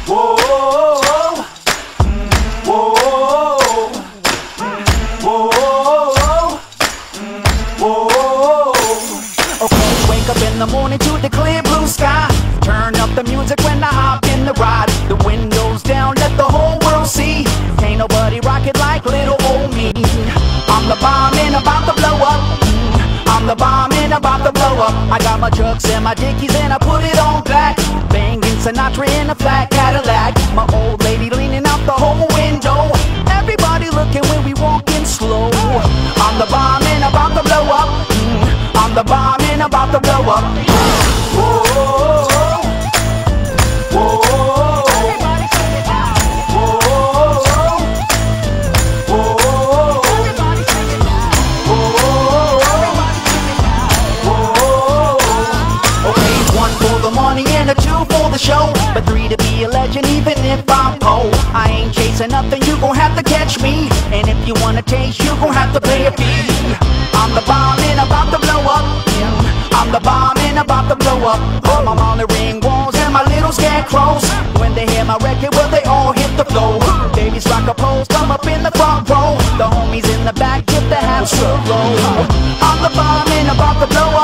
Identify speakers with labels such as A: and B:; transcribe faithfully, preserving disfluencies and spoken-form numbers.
A: Whoa, whoa, whoa, whoa. Okay, wake up in the morning to the clear blue sky. Turn up the music when I hop in the ride. The windows down, let the whole world see. Ain't nobody rock it like little old me. I'm the bomb and about to blow up. I'm the bomb and about to blow up. I got my trucks and my dickies and I put it on black. Banging Sinatra in a flat Cadillac. My old lady leaning out the whole window. Everybody looking when we walking slow. I'm the bomb and about to blow up. I'm the bomb and about to blow up. Whoa, whoa, whoa, whoa. And a two for the show, but three to be a legend even if I'm poor. I ain't chasing nothing, you gon' have to catch me. And if you wanna taste, you gon' have to pay a fee. I'm the bomb and about to blow up. I'm the bomb and about to blow up. Oh, my monitoring walls and my little scarecrows. When they hear my record, well they all hit the floor. Babies rock a pose, come up in the front row. The homies in the back, get the half slow. I'm the bomb and about to blow up.